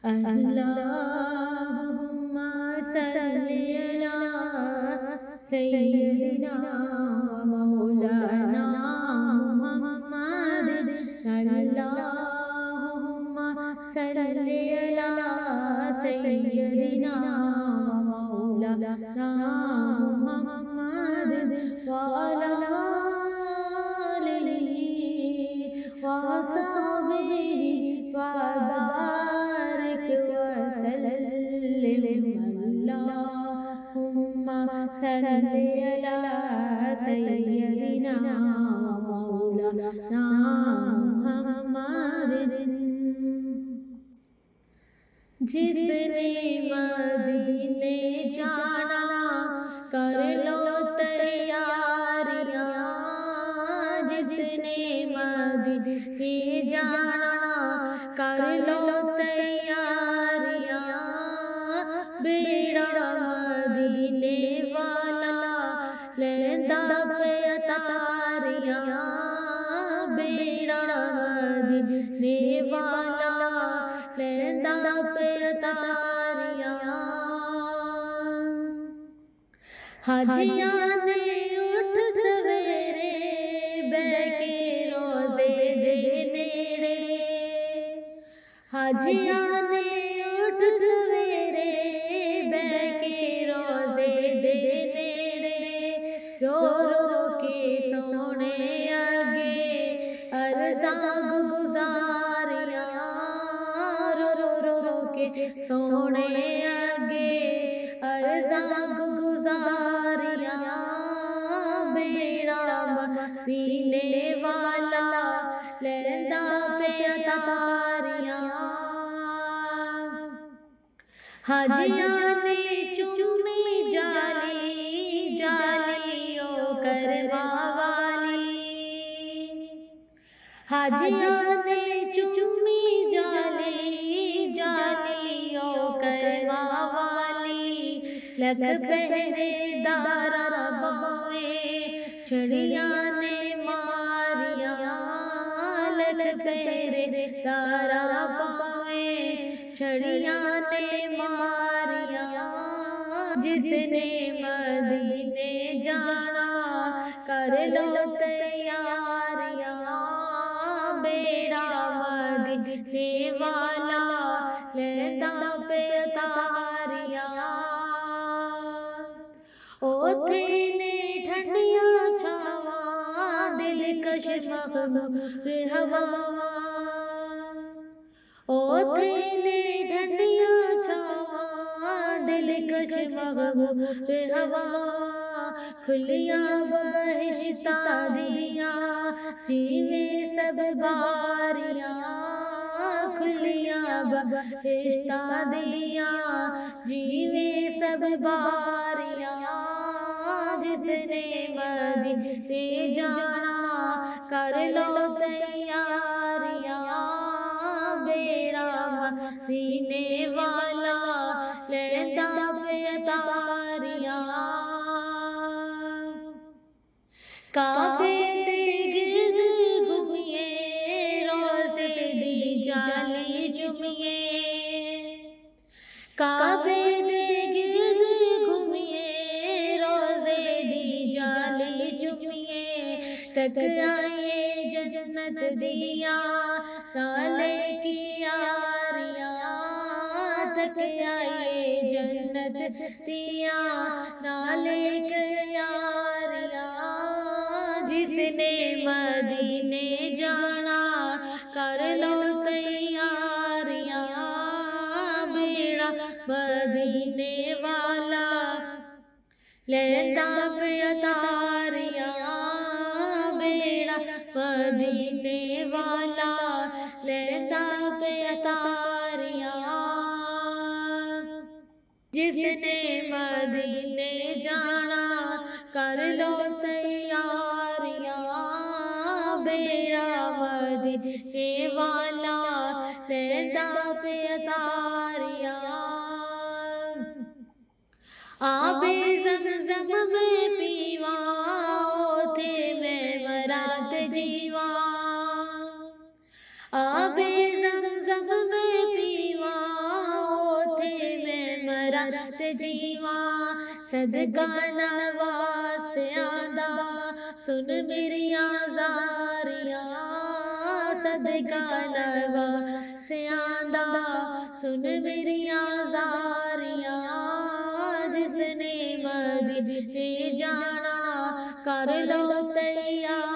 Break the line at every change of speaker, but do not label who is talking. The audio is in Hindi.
अल्लाहुम्मा सल्ली अला सय्यदिना व मौलाना मुहम्मद। अल्लाहुम्मा सल्ली अला सय्यदिना व मौलाना मुहम्मद व अला आलिहि व असहाबिहि व बारिक वसल्लिम। अल्लाहुम्मा सल्ली अला सय्यदिना व मौलाना मुहम्मद। जिसने मदीने जाना कर लो तैयारियां, जिसने मदीने जाना कर लो तैयारियां। बेड़ा मदीने वाला लेंदा पे अतारियां, बेड़ा मदीने वाला लेंदा पे अतारियां। हाजियां ने उठ सवेरे बैके रोज़े दे नेड़े, हाजियां ने उठ सवेरे बैके रोज़े दे नेड़े। रो रो के सोने अगे अर्ज़ा गुज़ारियां, रो रो के सोने अगे अर्ज़ा गुज़ारियां। बेड़ा मदीने वाला लेंदा पे अतारियां। हाजियां ने चुम्मी जाली जालियो करवा वाली, हाजियां ने चुम्मी जाली जालियो करवा वाली। लख पहरेदारा बावे छड़ियां ने मारियां, लख पहरेदारा बावे छड़ियां ने मारियां। जिसने मदीने जाना कर लो तैयारियां, बेड़ा मदीने वाला लेंदा पे अतारियां। ओथे ने ठंडियां छावां दिलकश मखमूर हवावां, ओथे ने ठंडियां छावां दिलकश मखमूर हवावां। खुलियां बहिश्ता दियां जीवे सब बारियां, खुलियां बहिश्ता दियां जीवे सब बारियां। जिसने मदीने जाना कर लो तैयारियां, बेड़ा मदीने वाला लेंदा पे अतारियां। काबे दे गिर्द घूमिए रोज़े दी जाली जुमिए, काबे दे गिर्द घूमिए रोज़े दी जाली जुमिए। तक आइए जन्नत दिया नाले की यारियां, तक आइए जन्नत दिया नाले की यारियां। जिसने मदीने जाना कर लो तैयारियां, बेड़ा मदीने वाला लेंदा पे अतारियां, बेड़ा मदीने वाला लेंदा पे अतारियां। जिसने मदीने जाना कर लो तैयारियां, बेड़ा मदीने वाला लेंदा पे अतारियां। आबे ज़मज़म में पीवा थे मैं वरात जीवा, आबे ज़मज़म में पीवा वरत जीवा सदका नवासिया दा सुन मेरिया ज़ारियां सदका नवासिया दा सुन मेरिया ज़ारियां जिसने मदीने जाना कर लो तैयार